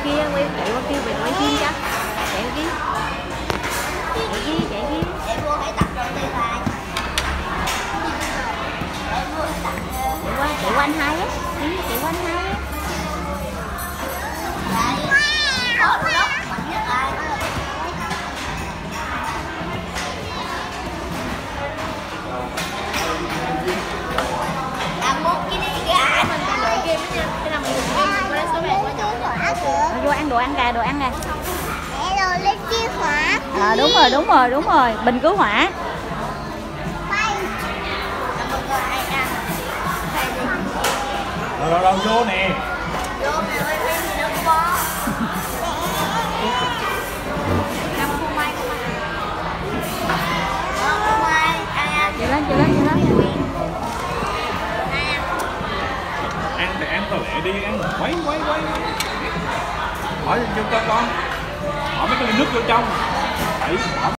kia, chạy qua kia về quay phim cho. Chạy qua kia. Chạy kia, chạy kia. Để mua hãy tập đầu tiên lại. Chạy qua anh hai á. Chạy qua anh hai á. Vô ăn đồ ăn kìa, đồ ăn nè. Mẹ đồ lên cứu hỏa. Đúng rồi, bình cứu hỏa. Đâu vô nè. Vô nè, nước bò. Chạy lên. Ăn thì ăn thôi lẹ đi, ăn quấy. Hỏi cho con. Bỏ mấy cái ly nước vô trong. Đẩy, bỏ